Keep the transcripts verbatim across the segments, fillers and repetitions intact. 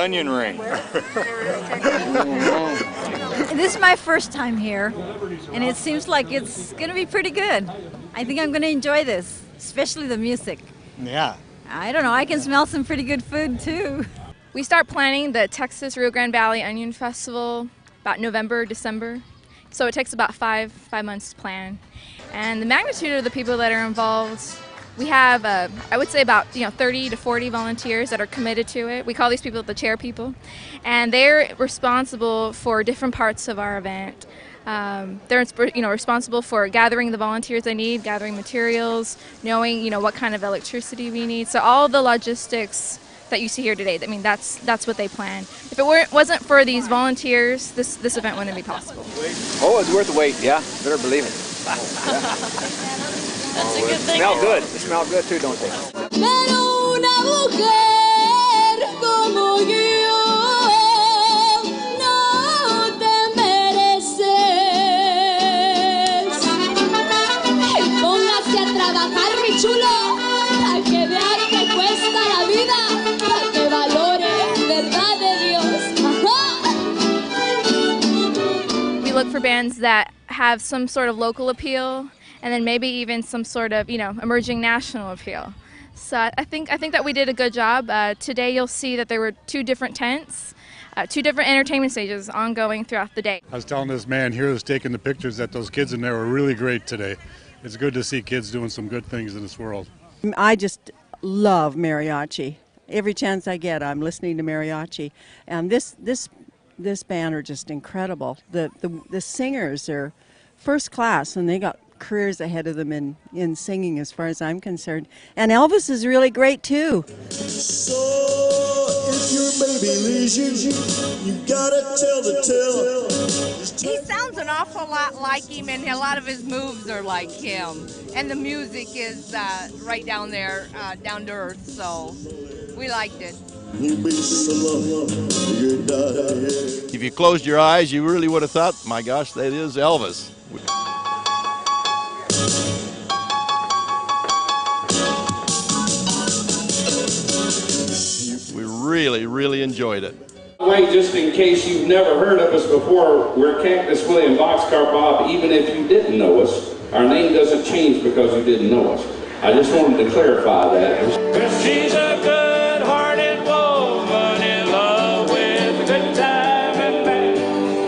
onion ring. This is my first time here, and it seems like it's going to be pretty good. I think I'm going to enjoy this, especially the music. Yeah. I don't know, I can smell some pretty good food too. We start planning the Texas Rio Grande Valley Onion Festival about November, December. So it takes about five, five months to plan. And the magnitude of the people that are involved, we have, uh, I would say about you know thirty to forty volunteers that are committed to it. We call these people the chair people. And they're responsible for different parts of our event. Um, they're you know responsible for gathering the volunteers they need, gathering materials, knowing you know what kind of electricity we need. So all the logistics that you see here today, I mean that's that's what they plan. If it weren't wasn't for these volunteers, this this event wouldn't be possible. Oh, it's worth the wait. Yeah, better believe it. Yeah. That's a good thing. Smell good. They smell good too, don't they? We look for bands that have some sort of local appeal, and then maybe even some sort of, you know, emerging national appeal. So I think I think that we did a good job. Uh, today you'll see that there were two different tents, uh, two different entertainment stages ongoing throughout the day. I was telling this man here who's taking the pictures that those kids in there were really great today. It's good to see kids doing some good things in this world. I just love mariachi. Every chance I get, I'm listening to mariachi. And this this this band are just incredible. The the, the singers are first class, and they got careers ahead of them in, in singing as far as I'm concerned. And Elvis is really great too. So if your baby leaves you, you gotta tell the tale. He sounds an awful lot like him, and a lot of his moves are like him. And the music is uh, right down there, uh, down to earth, so we liked it. If you closed your eyes, you really would have thought, my gosh, that is Elvis. We really, really enjoyed it. Wait, just in case you've never heard of us before, we're Cactus Willie and Boxcar Bob. Even if you didn't know us, our name doesn't change because you didn't know us. I just wanted to clarify that. Cause she's a good-hearted woman in love with a good time and bad.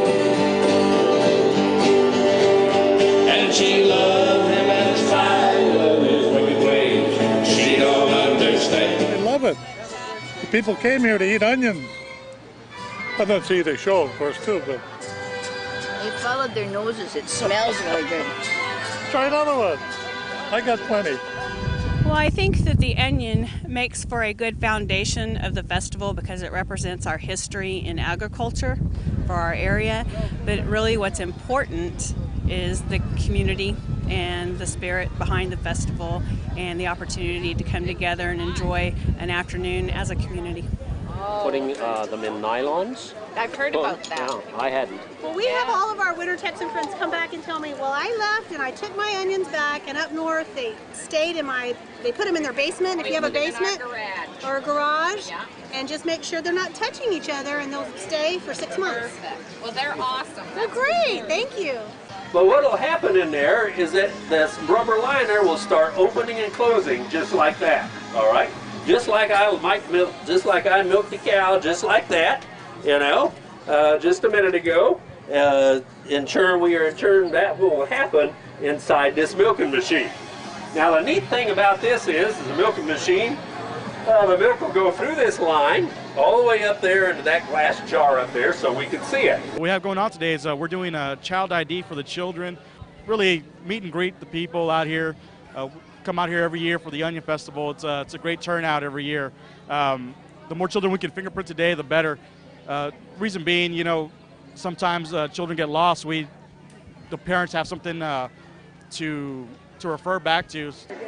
And she loved him in spite of his wicked ways. She don't understand. I love it. The people came here to eat onions. And then see the show, of course, too, but... They followed their noses. It smells really good. Try another one. I got plenty. Well, I think that the onion makes for a good foundation of the festival because it represents our history in agriculture for our area. But really what's important is the community and the spirit behind the festival and the opportunity to come together and enjoy an afternoon as a community. Putting uh, them in nylons? I've heard oh, about that. No, I hadn't. Well, we have all of our Winter Texan friends come back and tell me, well, I left and I took my onions back, and up north they stayed in my, they put them in their basement, if you have a basement, or a garage, Yeah. and just make sure they're not touching each other, and they'll stay for six months. Perfect. Well, they're awesome. Well, great, thank you. But what will happen in there is that this rubber liner will start opening and closing just like that, all right? Just like I might milk, just like I milked a cow, just like that, you know, uh, just a minute ago. Uh, in turn, we are in turn, that will happen inside this milking machine. Now, the neat thing about this is, is the milking machine, uh, the milk will go through this line all the way up there into that glass jar up there so we can see it. What we have going on today is uh, we're doing a child I D for the children, really meet and greet the people out here. Uh, come out here every year for the Onion Festival. It's a, it's a great turnout every year. Um, the more children we can fingerprint today, the better. Uh, reason being, you know, sometimes uh, children get lost. We, the parents have something uh, to to refer back to.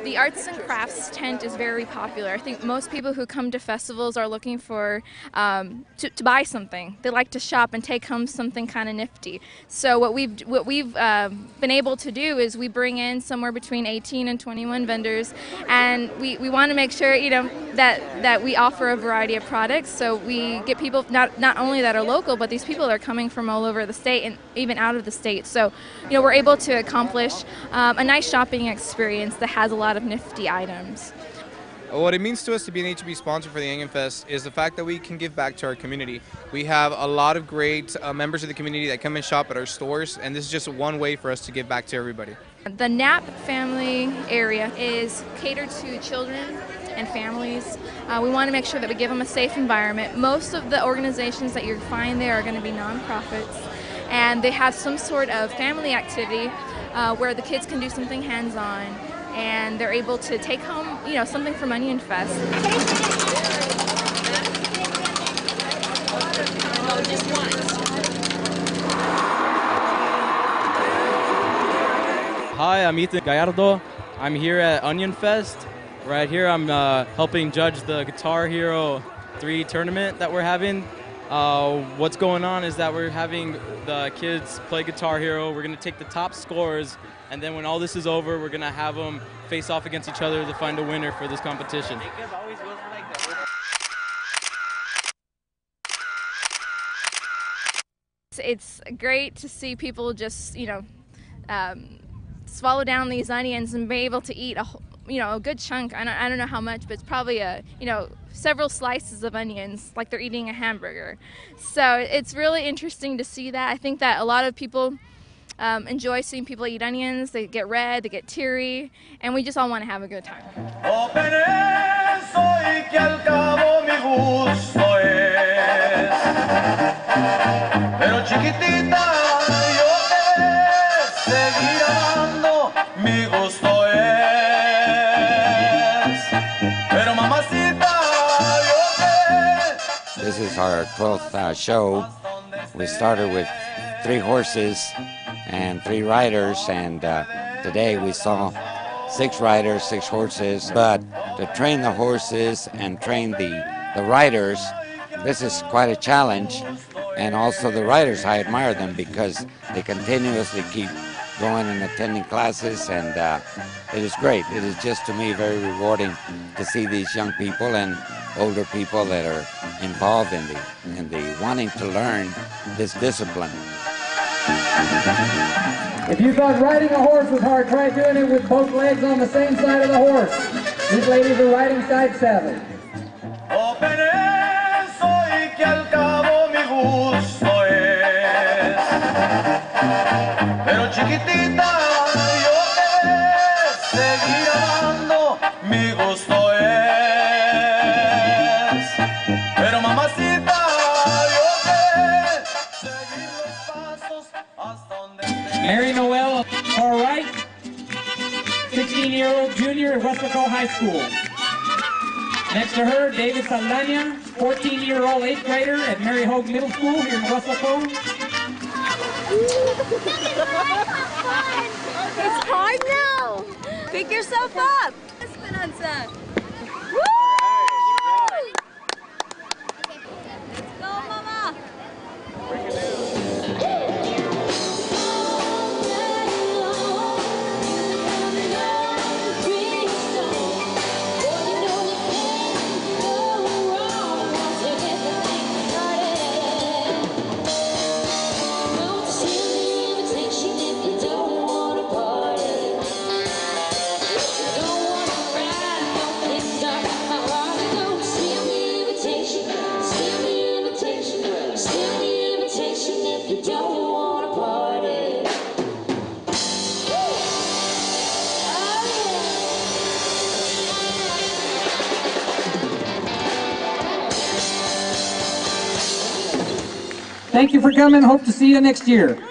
The arts and crafts tent is very popular. I think most people who come to festivals are looking for um, to, to buy something. They like to shop and take home something kind of nifty. So what we've what we've uh, been able to do is we bring in somewhere between eighteen and twenty-one vendors, and we, we want to make sure you know that that we offer a variety of products. So we get people not not only that are local, but these people are coming from all over the state and even out of the state. So you know we're able to accomplish um, a nice shopping experience that has a lot of nifty items. What it means to us to be an H E B sponsor for the Onion Fest is the fact that we can give back to our community. We have a lot of great uh, members of the community that come and shop at our stores, and this is just one way for us to give back to everybody. The Knapp family area is catered to children and families. Uh, we want to make sure that we give them a safe environment. Most of the organizations that you find there are going to be nonprofits, and they have some sort of family activity uh, where the kids can do something hands-on, and they're able to take home, you know, something from Onion Fest. Hi, I'm Ethan Gallardo. I'm here at Onion Fest. Right here, I'm uh, helping judge the Guitar Hero three tournament that we're having. Uh, what's going on is that we're having the kids play Guitar Hero. We're going to take the top scores, and then when all this is over, we're going to have them face off against each other to find a winner for this competition. It's great to see people just, you know, um, swallow down these onions and be able to eat a, you know, a good chunk. I don't, I don't know how much, but it's probably a, you know, several slices of onions, like they're eating a hamburger. So it's really interesting to see that. I think that a lot of people um, enjoy seeing people eat onions. They get red, they get teary, and we just all want to have a good time. Pero chiquitita, yo te seguiré amando, mi gusto es. Pero mamacita, yo te... This is our twelfth uh, show. We started with three horses and three riders, and uh, today we saw six riders, six horses. But to train the horses and train the, the riders, this is quite a challenge. And also the riders, I admire them because they continuously keep going and attending classes, and uh, it is great. It is just, to me, very rewarding to see these young people and older people that are involved in the, in the wanting to learn this discipline. If you thought riding a horse was hard, try doing it with both legs on the same side of the horse. These ladies are riding side saddle. Que al cabo mi gusto es. Pero chiquitita, yo te seguir amando, mi gusto es. Pero mamacita, yo te seguir los pasos hasta donde esté. Mary Noel, all right, sixteen-year-old junior at Westlaco High School. Next to her, David Saldana, fourteen-year-old eighth grader at Mary Hogue Middle School here in Westlaco. It's hard now. Pick yourself up. Esperanza. Woo! Let's go, Mama. Thank you for coming. Hope to see you next year.